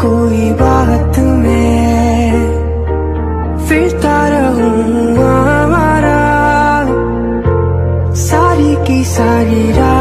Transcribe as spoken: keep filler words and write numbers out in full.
कोई बात में फिरता रहूं आवारा, सारी की सारी रात